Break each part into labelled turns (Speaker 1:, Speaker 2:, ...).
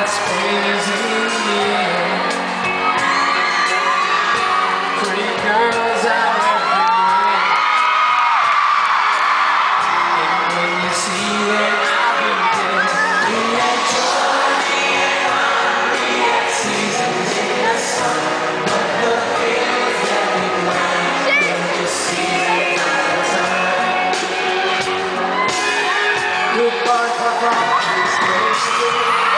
Speaker 1: spring is in the air. Pretty girls out everywhere. And when you see them, I'll be there. We had joy and hungry at seasons in the sun, but the fields that we plant in the season of the time. Goodbye, Papa, please stay.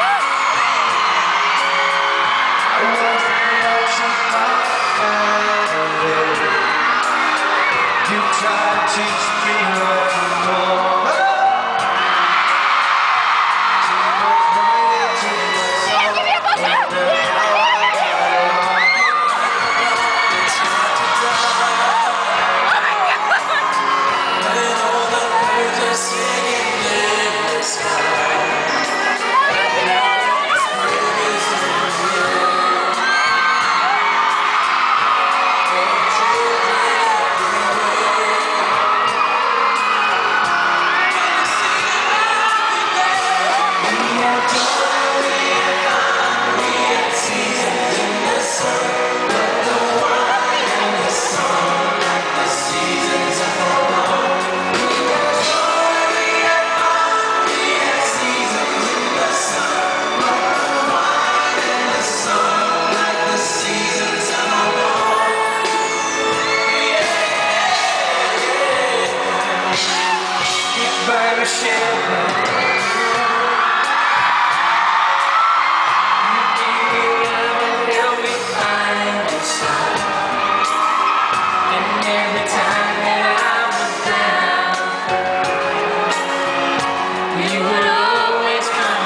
Speaker 1: You try to teach me what you know. Too much money, too much soul. It's hard to die when all the birds are singing in the sky.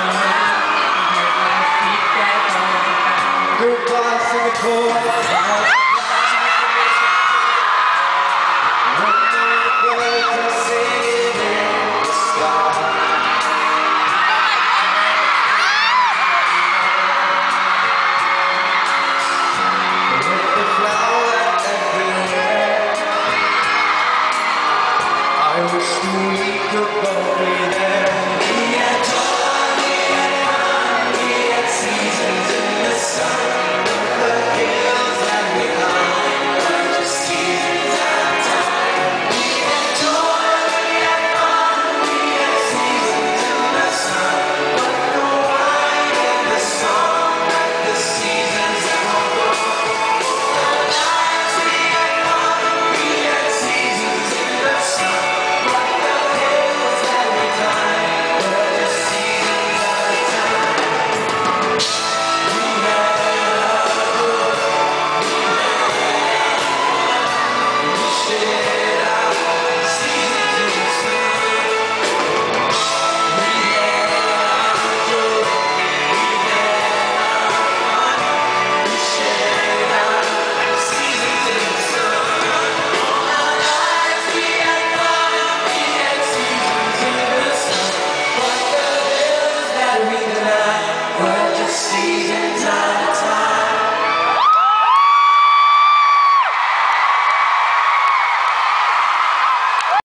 Speaker 1: Goodbye, Singapore.